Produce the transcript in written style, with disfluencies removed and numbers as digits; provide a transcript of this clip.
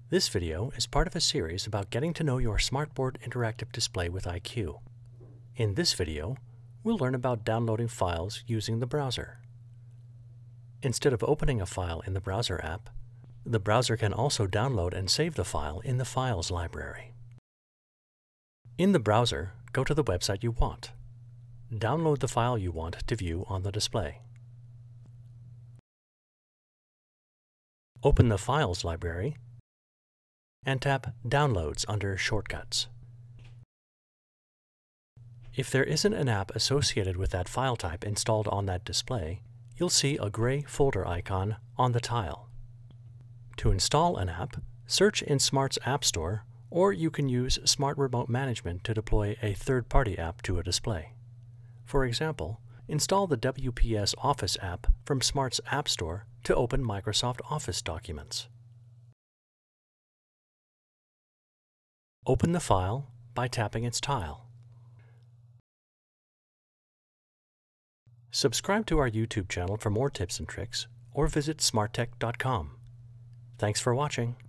This video is part of a series about getting to know your smartboard interactive display with iCUE. In this video, we'll learn about downloading files using the browser. Instead of opening a file in the browser app, the browser can also download and save the file in the Files library. In the browser, go to the website you want. Download the file you want to view on the display. Open the Files library and tap Downloads under Shortcuts. If there isn't an app associated with that file type installed on that display, you'll see a gray folder icon on the tile. To install an app, search in Smart's App Store, or you can use Smart Remote Management to deploy a third-party app to a display. For example, install the WPS Office app from Smart's App Store to open Microsoft Office documents. Open the file by tapping its tile. Subscribe to our YouTube channel for more tips and tricks, or visit smarttech.com. Thanks for watching.